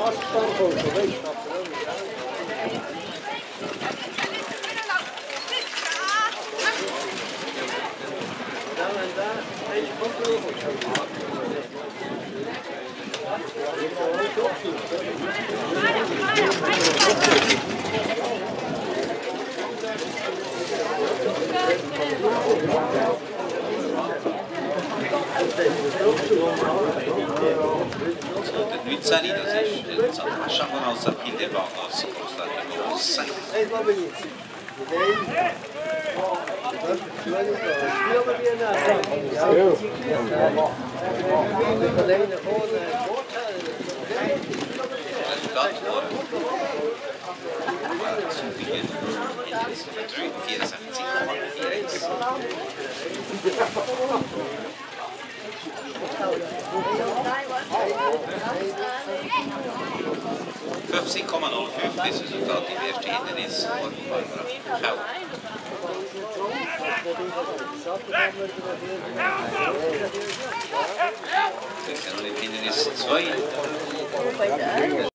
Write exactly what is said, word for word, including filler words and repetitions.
neunzehn, das ist ein Schaffner aus der Kinderbank aus Costa Rica. fünfzehn Komma null fünf das Resultat im ersten Hindernis von Barbara Kau. Das ist ja noch im Hindernis zwei.